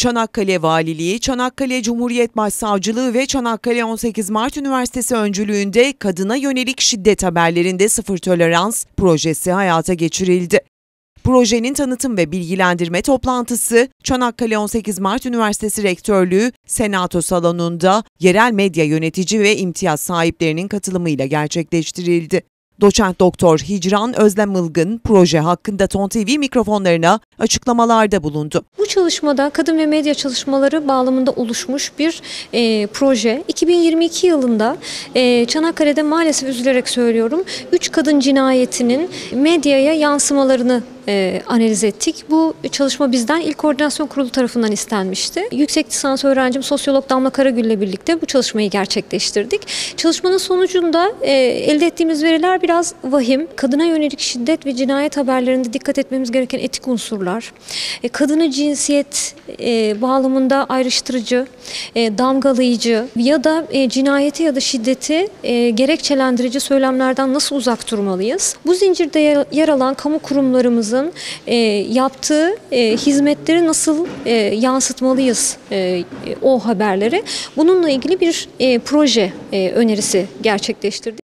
Çanakkale Valiliği, Çanakkale Cumhuriyet Başsavcılığı ve Çanakkale 18 Mart Üniversitesi öncülüğünde kadına yönelik şiddet haberlerinde sıfır tolerans projesi hayata geçirildi. Projenin tanıtım ve bilgilendirme toplantısı Çanakkale 18 Mart Üniversitesi Rektörlüğü Senato Salonu'nda yerel medya yönetici ve imtiyaz sahiplerinin katılımıyla gerçekleştirildi. Doçent Doktor Hicran Özlem Ilgın proje hakkında TON TV mikrofonlarına açıklamalarda bulundu. Bu çalışmada kadın ve medya çalışmaları bağlamında oluşmuş bir proje. 2022 yılında Çanakkale'de maalesef üzülerek söylüyorum 3 kadın cinayetinin medyaya yansımalarını analiz ettik. Bu çalışma bizden İl Koordinasyon Kurulu tarafından istenmişti. Yüksek lisans öğrencim sosyolog Damla Karagül ile birlikte bu çalışmayı gerçekleştirdik. Çalışmanın sonucunda elde ettiğimiz veriler biraz vahim. Kadına yönelik şiddet ve cinayet haberlerinde dikkat etmemiz gereken etik unsurlar, kadını cinsiyet bağlamında ayrıştırıcı, damgalayıcı ya da cinayeti ya da şiddeti gerekçelendirici söylemlerden nasıl uzak durmalıyız? Bu zincirde yer alan kamu kurumlarımızın yaptığı hizmetleri nasıl yansıtmalıyız o haberleri? Bununla ilgili bir proje önerisi gerçekleştirdik.